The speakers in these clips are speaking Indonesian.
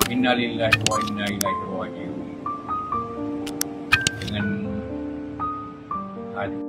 Innalillahi wa inna ilaihi raji'un. Dengan hati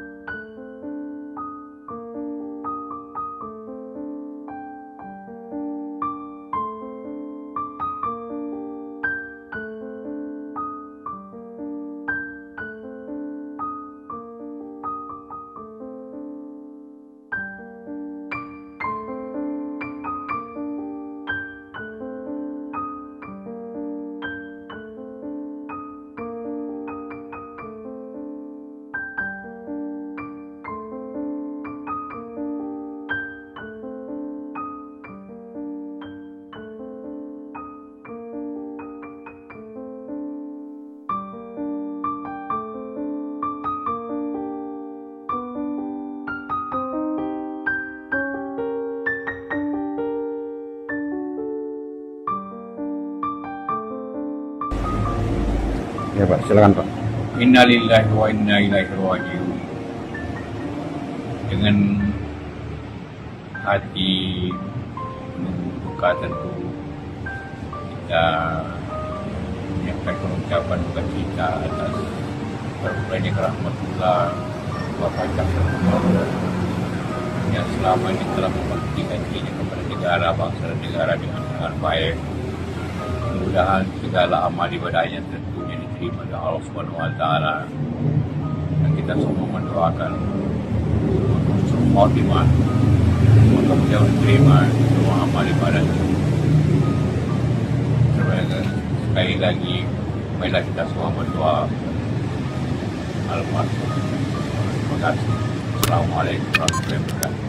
Ya Pak, silakan Pak. Innalillahi wa inna ilaihi raji'un. Dengan hati penuh duka tentu kita menyampaikan ucapan duka cita atas berpulangnya rahmatullah wafatnya yang selama ini telah membuktikan dirinya kepada negara, bangsa dan negara dengan sangat baik. Mudah-mudahan segala amal ibadahnya tentunya diterima oleh Allah Subhanahu wa taala. Dan kita semua mendoakan semua khotimah, semoga beliau diterima semua amal ibadahnya. Sekali lagi, marilah kita semua berdoa. Al-Fatihah. Terima kasih. Assalamualaikum warahmatullahi wabarakatuh.